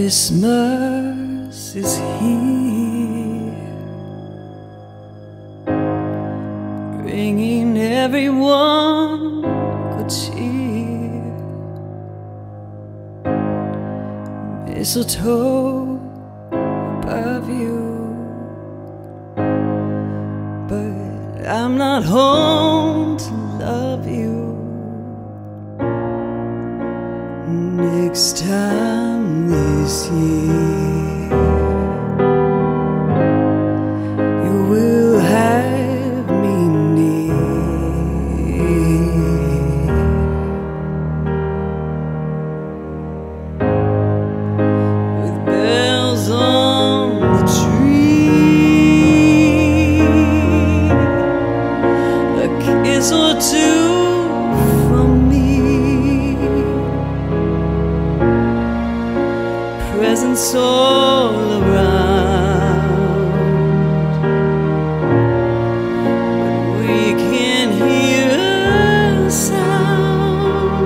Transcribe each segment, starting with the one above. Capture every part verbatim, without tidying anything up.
Christmas is here, bringing everyone good cheer. Mistletoe above you, but I'm not home to love you. Next time this year, you will have me near. With bells on the tree, a kiss or two from me, presents all around, but we can't hear a sound.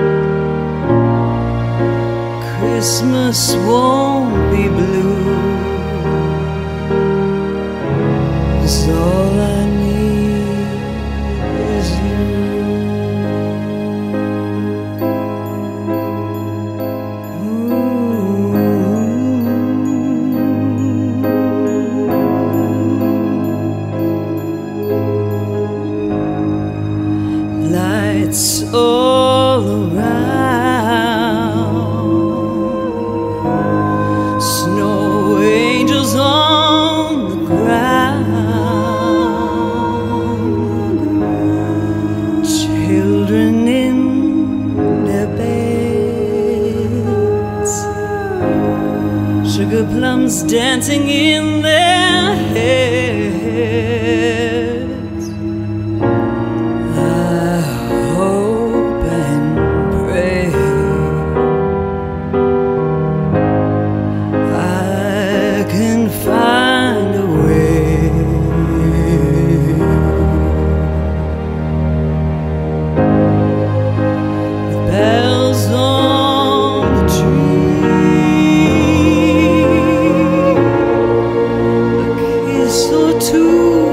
Christmas won't be blue, 'cause all I need is you. Lights all around, snow angels on the ground, children in their beds, sugar plums dancing in their heads. Find a way. With bells on the tree, a kiss or two